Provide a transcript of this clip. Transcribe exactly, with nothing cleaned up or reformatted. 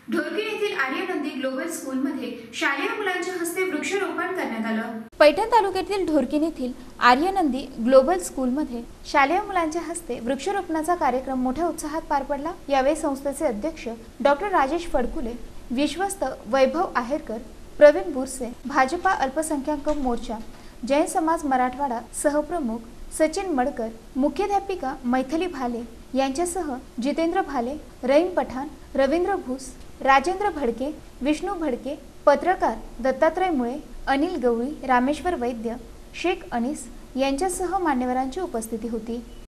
ढोरकी येथील आर्यनंदी ग्लोबल स्कूलमध्ये शालेय मुलांच्या हस्ते वृक्षारोपण करण्यात आलं। पैठण तालुक्यातील ढोरकी येथील आर्यनंदी ग्लोबल स्कूलमध्ये शालेय मुलांच्या हस्ते वृक्षारोपणाचा कार्यक्रम मोठ्या उत्साहात पार पडला। यावेळी संस्थेचे अध्यक्ष डॉक्टर राजेश फडकुले, विश्वस्त वैभव आहेरकर, प्रवीण बुरसे, भाजपा अल्पसंख्याक मोर्चा, जैन समाज मराठवाडा सहप्रमुख सचिन मडकर, मुख्याध्यापिका मैथिली भाले यांच्यासह जितेंद्र भाले, रहीम पठाण, रवींद्र भूस, राजेंद्र भडके, विष्णू भडके, पत्रकार दत्तात्रय मुळे, अनिल गवळी, रामेश्वर वैद्य, शेख अनीस यांच्यासह मान्यवरांची उपस्थिती होती।